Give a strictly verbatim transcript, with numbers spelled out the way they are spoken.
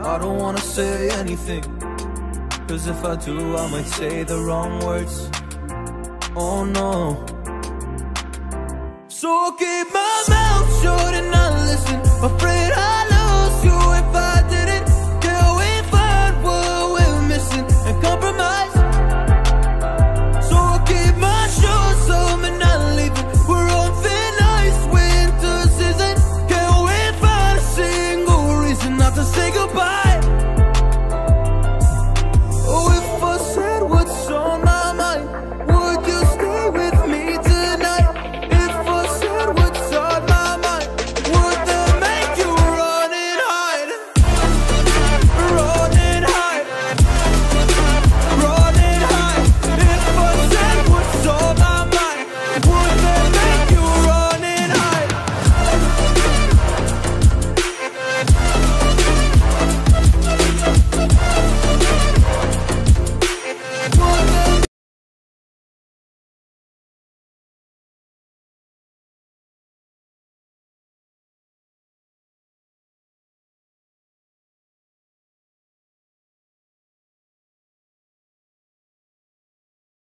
I don't wanna say anything, cause if I do I might say the wrong words. Oh no. So I'll keep my mouth shut and not listen. Afraid I'll lose you if I